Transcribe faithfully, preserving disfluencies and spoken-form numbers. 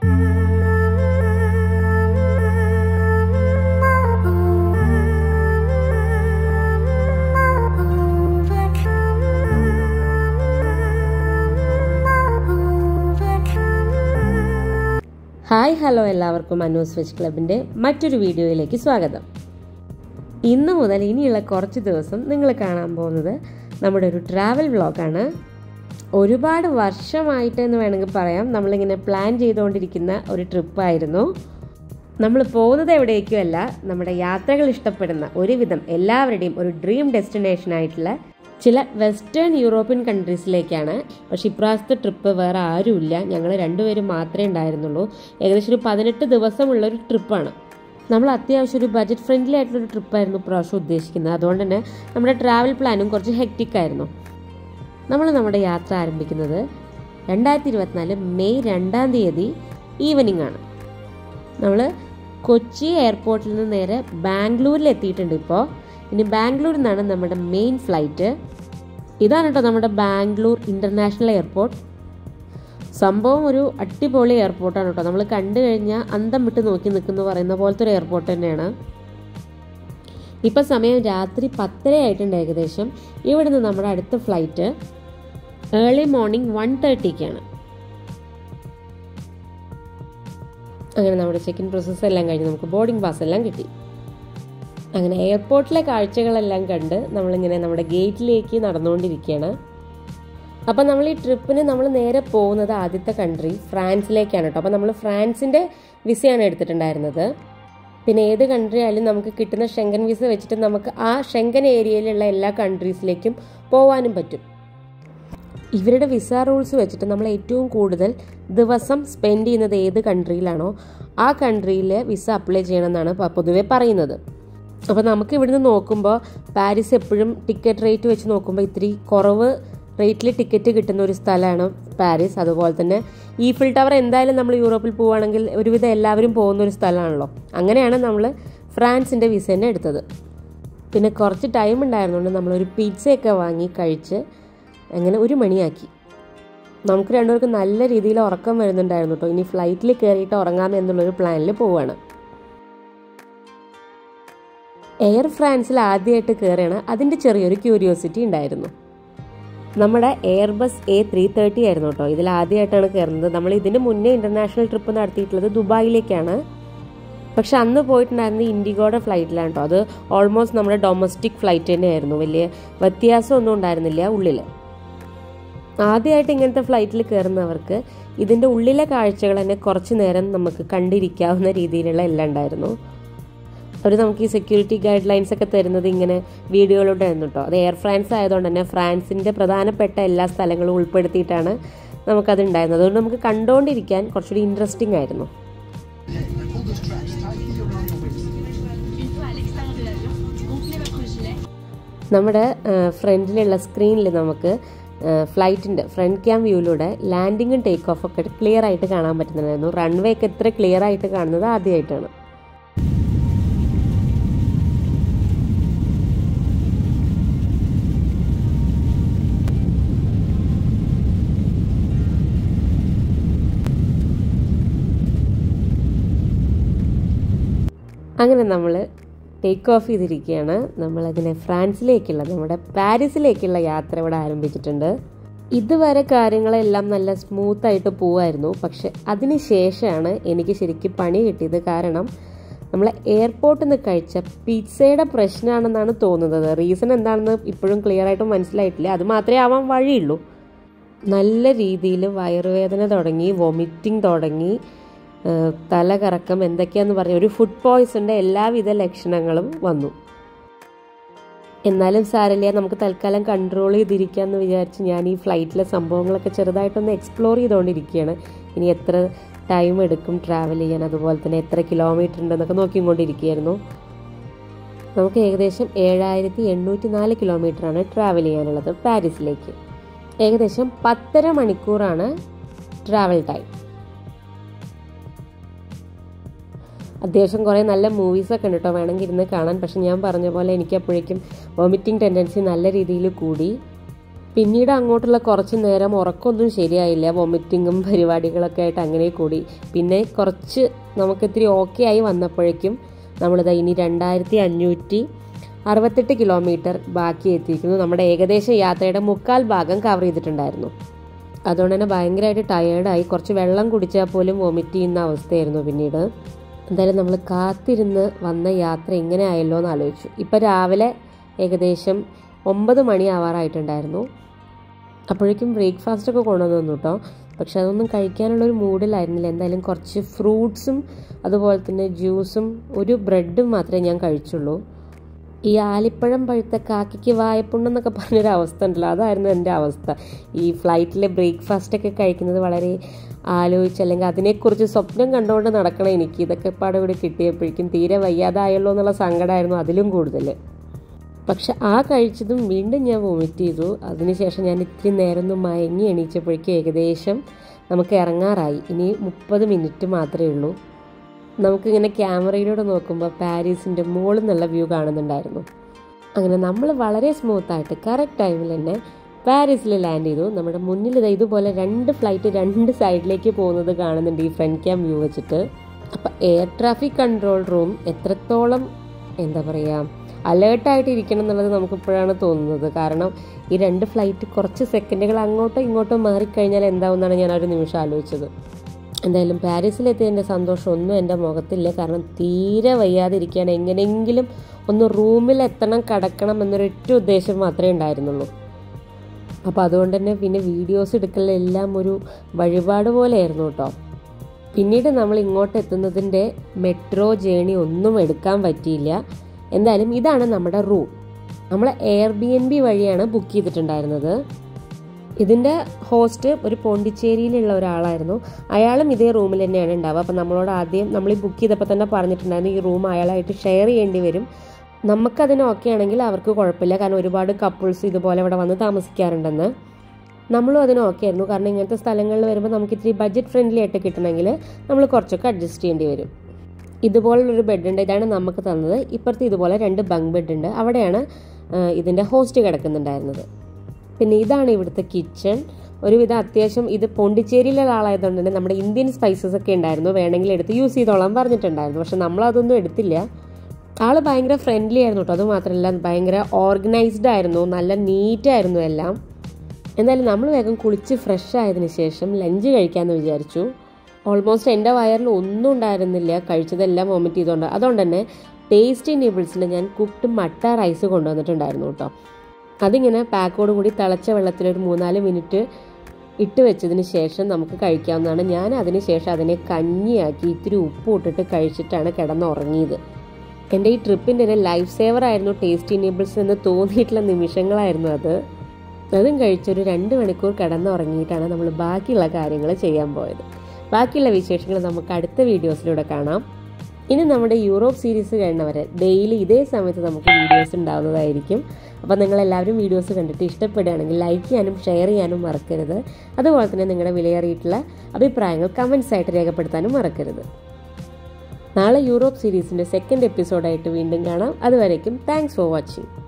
Hi hello എല്ലാവർക്കും Anu's veg ക്ലബിൻ്റെ മറ്റൊരു വീഡിയോയിലേക്ക് സ്വാഗതം. ഇന്ന് മുതൽ ഇനിയുള്ള കുറച്ച് ദിവസം നിങ്ങൾ കാണാൻ പോകുന്നത് നമ്മുടെ ഒരു ട്രാവൽ വ്ളോഗാണ്. ഒരുപാട് വർഷമായിട്ട് എന്ന് വേണമെങ്കിൽ പറയാം നമ്മളിങ്ങനെ പ്ലാൻ ചെയ്തുകൊണ്ടിരിക്കുന്ന ഒരു ട്രിപ്പായിരുന്നു. നമ്മൾ പോകുന്നത് എവിടേക്കുമല്ല, നമ്മുടെ യാത്രകൾ ഇഷ്ടപ്പെടുന്ന ഒരുവിധം എല്ലാവരുടെയും ഒരു ഡ്രീം ഡെസ്റ്റിനേഷൻ ആയിട്ടുള്ള ചില വെസ്റ്റേൺ യൂറോപ്യൻ കൺട്രീസിലേക്കാണ്. പക്ഷേ ഇപ്രാവശ്യത്തെ ട്രിപ്പ് വേറെ ആരുമില്ല, ഞങ്ങൾ രണ്ടുപേരും മാത്രമേ ഉണ്ടായിരുന്നുള്ളൂ. ഏകദേശം ഒരു പതിനെട്ട് ദിവസമുള്ളൊരു ട്രിപ്പാണ്. നമ്മൾ അത്യാവശ്യം ഒരു ബഡ്ജറ്റ് ഫ്രണ്ട്ലി ആയിട്ടുള്ളൊരു ട്രിപ്പായിരുന്നു ഇപ്രാവശ്യം ഉദ്ദേശിക്കുന്നത്. അതുകൊണ്ട് തന്നെ നമ്മുടെ ട്രാവൽ പ്ലാനും കുറച്ച് ഹെക്റ്റിക് ആയിരുന്നു. നമ്മൾ നമ്മുടെ യാത്ര ആരംഭിക്കുന്നത് രണ്ടായിരത്തി ഇരുപത്തിനാല് മെയ് രണ്ടാം തീയതി ഈവനിങ് ആണ്. നമ്മൾ കൊച്ചി എയർപോർട്ടിൽ നിന്ന് നേരെ ബാംഗ്ലൂരിൽ എത്തിയിട്ടുണ്ട്. ഇപ്പോൾ ഇനി ബാംഗ്ലൂരിൽ നിന്നാണ് നമ്മുടെ മെയിൻ ഫ്ലൈറ്റ്. ഇതാണ് കേട്ടോ നമ്മുടെ ബാംഗ്ലൂർ ഇൻ്റർനാഷണൽ എയർപോർട്ട്. സംഭവം ഒരു അടിപൊളി എയർപോർട്ടാണ് കേട്ടോ. നമ്മൾ കണ്ടു കഴിഞ്ഞാൽ അന്തം വിട്ട് നോക്കി നിൽക്കുന്നു പറയുന്ന പോലത്തെ ഒരു എയർപോർട്ട് തന്നെയാണ്. ഇപ്പം സമയം രാത്രി പത്തര ആയിട്ടുണ്ട് ഏകദേശം. ഇവിടെ നിന്ന് നമ്മുടെ അടുത്ത ഫ്ലൈറ്റ് ഏർലി മോർണിംഗ് വൺ തേർട്ടിക്കാണ്. അങ്ങനെ നമ്മുടെ ചെക്ക് ഇൻ പ്രോസസ്സ് എല്ലാം കഴിഞ്ഞ് നമുക്ക് ബോർഡിംഗ് പാസ് എല്ലാം കിട്ടി. അങ്ങനെ എയർപോർട്ടിലെ കാഴ്ചകളെല്ലാം കണ്ട് നമ്മളിങ്ങനെ നമ്മുടെ ഗേറ്റിലേക്ക് നടന്നുകൊണ്ടിരിക്കുകയാണ്. അപ്പം നമ്മൾ ഈ ട്രിപ്പിന് നമ്മൾ നേരെ പോകുന്നത് ആദ്യത്തെ കൺട്രി ഫ്രാൻസിലേക്കാണ് കേട്ടോ. അപ്പം നമ്മൾ ഫ്രാൻസിൻ്റെ വിസയാണ് എടുത്തിട്ടുണ്ടായിരുന്നത്. പിന്നെ ഏത് കൺട്രി ആയാലും നമുക്ക് കിട്ടുന്ന ഷെങ്കൻ വിസ വെച്ചിട്ട് നമുക്ക് ആ ഷെങ്കൻ ഏരിയയിലുള്ള എല്ലാ കൺട്രീസിലേക്കും പോകാനും പറ്റും. ഇവരുടെ വിസ റൂൾസ് വെച്ചിട്ട് നമ്മൾ ഏറ്റവും കൂടുതൽ ദിവസം സ്പെൻഡ് ചെയ്യുന്നത് ഏത് കൺട്രിയിലാണോ ആ കൺട്രിയിൽ വിസ അപ്ലൈ ചെയ്യണമെന്നാണ് പൊതുവെ പറയുന്നത്. അപ്പോൾ നമുക്ക് ഇവിടുന്ന് നോക്കുമ്പോൾ പാരീസ് എപ്പോഴും ടിക്കറ്റ് റേറ്റ് വെച്ച് നോക്കുമ്പോൾ ഇത്തിരി കുറവ് റേറ്റിൽ ടിക്കറ്റ് കിട്ടുന്ന ഒരു സ്ഥലമാണ് പാരീസ്. അതുപോലെ തന്നെ ഈഫിൽ ടവർ എന്തായാലും നമ്മൾ യൂറോപ്പിൽ പോവുകയാണെങ്കിൽ ഒരുവിധം എല്ലാവരും പോകുന്ന ഒരു സ്ഥലമാണല്ലോ. അങ്ങനെയാണ് നമ്മൾ ഫ്രാൻസിൻ്റെ വിസ തന്നെ എടുത്തത്. പിന്നെ കുറച്ച് ടൈം ഉണ്ടായിരുന്നുകൊണ്ട് നമ്മളൊരു പിസ്സയൊക്കെ വാങ്ങി കഴിച്ച് അങ്ങനെ ഒരു മണിയാക്കി. നമുക്ക് രണ്ടുപേർക്കും നല്ല രീതിയിൽ ഉറക്കം വരുന്നുണ്ടായിരുന്നു കേട്ടോ. ഇനി ഫ്ലൈറ്റിൽ കയറിയിട്ട് ഉറങ്ങാം എന്നുള്ളൊരു പ്ലാനിൽ പോവുകയാണ്. എയർ ഫ്രാൻസിൽ ആദ്യമായിട്ട് കയറിയാണ്, അതിൻ്റെ ചെറിയൊരു ക്യൂരിയോസിറ്റി ഉണ്ടായിരുന്നു. നമ്മുടെ എയർബസ് എ ത്രീ തേർട്ടി ആയിരുന്നു കേട്ടോ ഇതിൽ ആദ്യമായിട്ടാണ് കയറുന്നത്. നമ്മൾ ഇതിന് മുന്നേ ഇൻ്റർനാഷണൽ ട്രിപ്പ് നടത്തിയിട്ടുള്ളത് ദുബായിലേക്കാണ്. പക്ഷെ അന്ന് പോയിട്ടുണ്ടായിരുന്നത് ഇൻഡിഗോയുടെ ഫ്ലൈറ്റിലാണ് കേട്ടോ. അത് ഓൾമോസ്റ്റ് നമ്മുടെ ഡൊമസ്റ്റിക് ഫ്ലൈറ്റ് തന്നെയായിരുന്നു, വലിയ വ്യത്യാസമൊന്നും ഉണ്ടായിരുന്നില്ല ഉള്ളിൽ. ആദ്യമായിട്ട് ഇങ്ങനത്തെ ഫ്ലൈറ്റിൽ കയറുന്നവർക്ക് ഇതിൻ്റെ ഉള്ളിലെ കാഴ്ചകൾ തന്നെ കുറച്ച് നേരം നമുക്ക് കണ്ടിരിക്കാവുന്ന രീതിയിലുള്ള എല്ലാം ഉണ്ടായിരുന്നു. അവർ നമുക്ക് ഈ സെക്യൂരിറ്റി ഗൈഡ് ലൈൻസ് ഒക്കെ തരുന്നത് ഇങ്ങനെ വീഡിയോയിലൂടെ ആയിരുന്നു കേട്ടോ. അത് എയർ ഫ്രാൻസ് ആയതുകൊണ്ട് തന്നെ ഫ്രാൻസിൻ്റെ പ്രധാനപ്പെട്ട എല്ലാ സ്ഥലങ്ങളും ഉൾപ്പെടുത്തിയിട്ടാണ് നമുക്കത് ഉണ്ടായിരുന്നത്. അതുകൊണ്ട് നമുക്ക് കണ്ടുകൊണ്ടിരിക്കാൻ കുറച്ചുകൂടി ഇൻട്രസ്റ്റിംഗ് ആയിരുന്നു. നമ്മുടെ ഫ്രണ്ടിലുള്ള സ്ക്രീനിൽ നമുക്ക് ഫ്ലൈറ്റിൻ്റെ ഫ്രണ്ട് ക്യാം വ്യൂയിലൂടെ ലാൻഡിങ്ങും ടേക്ക് ഓഫ് ഒക്കെ ക്ലിയർ ആയിട്ട് കാണാൻ പറ്റുന്നുണ്ടായിരുന്നു. റൺവേ ഒക്കെ ഇത്ര ക്ലിയർ ആയിട്ട് കാണുന്നത് ആദ്യമായിട്ടാണ്. അങ്ങനെ നമ്മൾ ടേക്ക് ഓഫ് ചെയ്തിരിക്കുകയാണ്. നമ്മളതിനെ ഫ്രാൻസിലേക്കുള്ള നമ്മുടെ പാരീസിലേക്കുള്ള യാത്ര ഇവിടെ ആരംഭിച്ചിട്ടുണ്ട്. ഇതുവരെ കാര്യങ്ങളെല്ലാം നല്ല സ്മൂത്തായിട്ട് പോവായിരുന്നു. പക്ഷെ അതിന് ശേഷമാണ് എനിക്ക് ശരിക്കും പണി കിട്ടിയത്. കാരണം നമ്മൾ എയർപോർട്ടിൽ നിന്ന് കഴിച്ച പിസ്സയുടെ പ്രശ്നമാണെന്നാണ് തോന്നുന്നത്. റീസൺ എന്താണെന്ന് ഇപ്പോഴും ക്ലിയർ ആയിട്ട് മനസ്സിലായിട്ടില്ല. അത് മാത്രമേ ആവാൻ വഴിയുള്ളൂ. നല്ല രീതിയിൽ വയറുവേദന തുടങ്ങി, വൊമിറ്റിംഗ് തുടങ്ങി, തലകറക്കം, എന്തൊക്കെയാന്ന് പറഞ്ഞ ഒരു ഫുഡ് പോയ്സണിൻ്റെ എല്ലാവിധ ലക്ഷണങ്ങളും വന്നു. എന്നാലും സാരമില്ല, നമുക്ക് തൽക്കാലം കൺട്രോൾ ചെയ്തിരിക്കാമെന്ന് വിചാരിച്ച് ഞാൻ ഈ ഫ്ലൈറ്റിലെ സംഭവങ്ങളൊക്കെ ചെറുതായിട്ടൊന്ന് എക്സ്പ്ലോർ ചെയ്തുകൊണ്ടിരിക്കുകയാണ്. ഇനി എത്ര ടൈം എടുക്കും ട്രാവൽ ചെയ്യാൻ, അതുപോലെ തന്നെ എത്ര കിലോമീറ്റർ ഉണ്ടെന്നൊക്കെ നോക്കിക്കൊണ്ടിരിക്കുകയായിരുന്നു. നമുക്ക് ഏകദേശം ഏഴായിരത്തി എണ്ണൂറ്റി നാല് കിലോമീറ്ററാണ് ട്രാവൽ ചെയ്യാനുള്ളത് പാരീസിലേക്ക്. ഏകദേശം പത്തര മണിക്കൂറാണ് ട്രാവൽ ടൈം. അത്യാവശ്യം കുറേ നല്ല മൂവീസൊക്കെ ഉണ്ട് കേട്ടോ, വേണമെങ്കിൽ ഇരുന്ന് കാണാൻ. പക്ഷെ ഞാൻ പറഞ്ഞ പോലെ എനിക്ക് അപ്പോഴേക്കും വോമിറ്റിംഗ് ടെൻഡൻസി നല്ല രീതിയിൽ കൂടി. പിന്നീട് അങ്ങോട്ടുള്ള കുറച്ച് നേരം ഉറക്കമൊന്നും ശരിയായില്ല, വൊമിറ്റിങ്ങും പരിപാടികളൊക്കെ ആയിട്ട് അങ്ങനെ കൂടി. പിന്നെ കുറച്ച് നമുക്കിത്തിരി ഓക്കെ ആയി വന്നപ്പോഴേക്കും നമ്മളിതാ ഇനി രണ്ടായിരത്തി അഞ്ഞൂറ്റി അറുപത്തെട്ട് കിലോമീറ്റർ ബാക്കി എത്തിയിരിക്കുന്നു. നമ്മുടെ ഏകദേശം യാത്രയുടെ മുക്കാൽ ഭാഗം കവർ ചെയ്തിട്ടുണ്ടായിരുന്നു. അതുകൊണ്ട് തന്നെ ഭയങ്കരമായിട്ട് ടയേർഡായി. കുറച്ച് വെള്ളം കുടിച്ചാൽ പോലും വൊമിറ്റ് ചെയ്യുന്ന അവസ്ഥയായിരുന്നു. പിന്നീട് എന്തായാലും നമ്മൾ കാത്തിരുന്ന് വന്ന യാത്ര ഇങ്ങനെ ആയല്ലോ എന്ന് ആലോചിച്ചു. ഇപ്പം രാവിലെ ഏകദേശം ഒമ്പത് മണി ആവാറായിട്ടുണ്ടായിരുന്നു. അപ്പോഴേക്കും ബ്രേക്ക്ഫാസ്റ്റൊക്കെ കൊണ്ടുവന്നു തന്നു കേട്ടോ. പക്ഷെ അതൊന്നും കഴിക്കാനുള്ളൊരു മൂഡിലായിരുന്നില്ല. എന്തായാലും കുറച്ച് ഫ്രൂട്ട്സും അതുപോലെ തന്നെ ജ്യൂസും ഒരു ബ്രെഡും മാത്രമേ ഞാൻ കഴിച്ചുള്ളൂ. ഈ ആലിപ്പഴം പഴുത്ത കാക്കിക്ക് വായപ്പുണ്ണെന്നൊക്കെ പറഞ്ഞൊരു അവസ്ഥ ഉണ്ടല്ലോ, അതായിരുന്നു എൻ്റെ അവസ്ഥ. ഈ ഫ്ലൈറ്റിലെ ബ്രേക്ക്ഫാസ്റ്റൊക്കെ കഴിക്കുന്നത് വളരെ ആലോചിച്ച് അല്ലെങ്കിൽ അതിനെക്കുറിച്ച് സ്വപ്നം കണ്ടുകൊണ്ട് നടക്കണം എനിക്ക്. ഇതൊക്കെ പാടെ ഇവിടെ കിട്ടിയപ്പോഴേക്കും തീരെ വയ്യാതായല്ലോ എന്നുള്ള സങ്കടമായിരുന്നു അതിലും കൂടുതൽ. പക്ഷെ ആ കഴിച്ചതും വീണ്ടും ഞാൻ വൊമിറ്റ് ചെയ്തു. അതിനുശേഷം ഞാൻ ഇത്തിരി നേരം ഒന്ന് മയങ്ങി എണീച്ചപ്പോഴേക്കും ഏകദേശം നമുക്ക് ഇറങ്ങാറായി. ഇനി മുപ്പത് മിനിറ്റ് മാത്രമേ ഉള്ളൂ. നമുക്കിങ്ങനെ ക്യാമറയിലൂടെ നോക്കുമ്പോൾ പാരീസിൻ്റെ മുകളിൽ നിന്നുള്ള വ്യൂ കാണുന്നുണ്ടായിരുന്നു. അങ്ങനെ നമ്മൾ വളരെ സ്മൂത്തായിട്ട് കറക്റ്റ് ടൈമിൽ തന്നെ പാരീസിൽ ലാൻഡ് ചെയ്തു. നമ്മുടെ മുന്നിൽ ഇതുപോലെ രണ്ട് ഫ്ലൈറ്റ് രണ്ട് സൈഡിലേക്ക് പോകുന്നത് കാണുന്നുണ്ട് ഈ ഫ്രണ്ട് ക്യാം വ്യൂ വെച്ചിട്ട്. അപ്പം എയർ ട്രാഫിക് കൺട്രോൾ റൂം എത്രത്തോളം എന്താ പറയുക അലേർട്ടായിട്ട് ഇരിക്കണം എന്നുള്ളത് നമുക്കിപ്പോഴാണ് തോന്നുന്നത്. കാരണം ഈ രണ്ട് ഫ്ലൈറ്റ് കുറച്ച് സെക്കൻഡുകൾ അങ്ങോട്ടോ ഇങ്ങോട്ടോ മാറിക്കഴിഞ്ഞാൽ എന്താവുമെന്നാണ് ഞാൻ ഒരു നിമിഷം ആലോചിച്ചത്. എന്തായാലും പാരീസിലെത്തിയതിൻ്റെ സന്തോഷം ഒന്നും എൻ്റെ മുഖത്തില്ല. കാരണം തീരെ വയ്യാതിരിക്കുകയാണ്. എങ്ങനെയെങ്കിലും ഒന്ന് റൂമിലെത്തണം, കിടക്കണം എന്നൊരൊറ്റ ഉദ്ദേശം മാത്രമേ ഉണ്ടായിരുന്നുള്ളൂ. അപ്പോൾ അതുകൊണ്ട് തന്നെ പിന്നെ വീഡിയോസ് എടുക്കലെല്ലാം ഒരു വഴിപാട് പോലെയായിരുന്നു കേട്ടോ. പിന്നീട് നമ്മൾ ഇങ്ങോട്ട് എത്തുന്നതിൻ്റെ മെട്രോ ജേണി ഒന്നും എടുക്കാൻ പറ്റിയില്ല. എന്തായാലും ഇതാണ് നമ്മുടെ റൂം. നമ്മൾ എയർ ബി എൻ ബി വഴിയാണ് ബുക്ക് ചെയ്തിട്ടുണ്ടായിരുന്നത്. ഇതിൻ്റെ ഹോസ്റ്റ് ഒരു പോണ്ടിച്ചേരിയിലുള്ള ഒരാളായിരുന്നു. അയാളും ഇതേ റൂമിൽ തന്നെയാണ് ഉണ്ടാവുക. അപ്പം നമ്മളോട് ആദ്യം നമ്മൾ ഈ ബുക്ക് ചെയ്തപ്പോൾ തന്നെ പറഞ്ഞിട്ടുണ്ടായിരുന്നു ഈ റൂം അയാളായിട്ട് ഷെയർ ചെയ്യേണ്ടി വരും. നമുക്കതിന് ഓക്കെ ആണെങ്കിൽ അവർക്ക് കുഴപ്പമില്ല, കാരണം ഒരുപാട് കപ്പിൾസ് ഇതുപോലെ ഇവിടെ വന്ന് താമസിക്കാറുണ്ടെന്ന്. നമ്മളും അതിന് ഓക്കെ ആയിരുന്നു. കാരണം ഇങ്ങനത്തെ സ്ഥലങ്ങളിൽ വരുമ്പോൾ നമുക്ക് ഇത്തിരി ബഡ്ജറ്റ് ഫ്രണ്ട്ലി ആയിട്ട് കിട്ടണമെങ്കിൽ നമ്മൾ കുറച്ചൊക്കെ അഡ്ജസ്റ്റ് ചെയ്യേണ്ടി വരും. ഇതുപോലുള്ളൊരു ബെഡുണ്ട്, ഇതാണ് നമുക്ക് തന്നത്. ഇപ്പുറത്ത് ഇതുപോലെ രണ്ട് ബങ്ക് ബെഡ് ഉണ്ട്, അവിടെയാണ് ഇതിൻ്റെ ഹോസ്റ്റ് കിടക്കുന്നുണ്ടായിരുന്നത്. പിന്നെ ഇതാണ് ഇവിടുത്തെ കിച്ചൺ. ഒരുവിധം അത്യാവശ്യം ഇത് പോണ്ടിച്ചേരിയിലുള്ള ആളായതുകൊണ്ട് തന്നെ നമ്മുടെ ഇന്ത്യൻ സ്പൈസസ് ഒക്കെ ഉണ്ടായിരുന്നു, വേണമെങ്കിൽ എടുത്ത് യൂസ് ചെയ്തോളാൻ പറഞ്ഞിട്ടുണ്ടായിരുന്നു. പക്ഷെ നമ്മളതൊന്നും എടുത്തില്ല. ആൾ ഭയങ്കര ഫ്രണ്ട്ലി ആയിരുന്നു കേട്ടോ. അതുമാത്രമല്ല ഭയങ്കര ഓർഗനൈസ്ഡ് ആയിരുന്നു, നല്ല നീറ്റായിരുന്നു എല്ലാം. എന്തായാലും നമ്മൾ വേഗം കുളിച്ച് ഫ്രഷ് ആയതിനു ശേഷം ലഞ്ച് കഴിക്കാമെന്ന് വിചാരിച്ചു. ഓൾമോസ്റ്റ് എൻ്റെ വയറിൽ ഒന്നും ഉണ്ടായിരുന്നില്ല, കഴിച്ചതെല്ലാം വോമിറ്റ് ചെയ്തുകൊണ്ട്. അതുകൊണ്ട് തന്നെ ടേസ്റ്റി നൂഡിൽസിൽ ഞാൻ കുക്ക്ഡ് മട്ട റൈസ് കൊണ്ടുവന്നിട്ടുണ്ടായിരുന്നു കേട്ടോ. അതിങ്ങനെ പാക്കോട് കൂടി തിളച്ച വെള്ളത്തിൽ ഒരു മൂന്നാല് മിനിറ്റ് ഇട്ട് വെച്ചതിന് ശേഷം നമുക്ക് കഴിക്കാവുന്നതാണ്. ഞാൻ അതിന് ശേഷം അതിനെ കഞ്ഞിയാക്കി ഇത്തിരി ഉപ്പ് ഇട്ടിട്ട് കഴിച്ചിട്ടാണ് കിടന്നുറങ്ങിയത്. എൻ്റെ ഈ ട്രിപ്പിൻ്റെ ഒരു ലൈഫ് സേവർ ആയിരുന്നു ടേസ്റ്റി നൂഡിൽസ് എന്ന് തോന്നിയിട്ടുള്ള നിമിഷങ്ങളായിരുന്നു അത്. അതും കഴിച്ചൊരു രണ്ട് മണിക്കൂർ കിടന്നുറങ്ങിയിട്ടാണ് നമ്മൾ ബാക്കിയുള്ള കാര്യങ്ങൾ ചെയ്യാൻ പോയത്. ബാക്കിയുള്ള വിശേഷങ്ങൾ നമുക്ക് അടുത്ത വീഡിയോസിലൂടെ കാണാം. ഇനി നമ്മുടെ യൂറോപ്പ് സീരീസ് കഴിഞ്ഞവരെ ഡെയിലി ഇതേ സമയത്ത് നമുക്ക് വീഡിയോസ് ഉണ്ടാവുന്നതായിരിക്കും. അപ്പോൾ നിങ്ങളെല്ലാവരും വീഡിയോസ് കണ്ടിട്ട് ഇഷ്ടപ്പെടുകയാണെങ്കിൽ ലൈക്ക് ചെയ്യാനും ഷെയർ ചെയ്യാനും മറക്കരുത്. അതുപോലെ തന്നെ നിങ്ങളുടെ വിലയേറിയിട്ടുള്ള അഭിപ്രായങ്ങൾ കമൻസ് ആയിട്ട് രേഖപ്പെടുത്താനും മറക്കരുത്. നാളെ യൂറോപ്പ് സീരീസിൻ്റെ സെക്കൻഡ് എപ്പിസോഡായിട്ട് വീണ്ടും കാണാം. അതുവരേക്കും താങ്ക്സ് ഫോർ വാച്ചിങ്.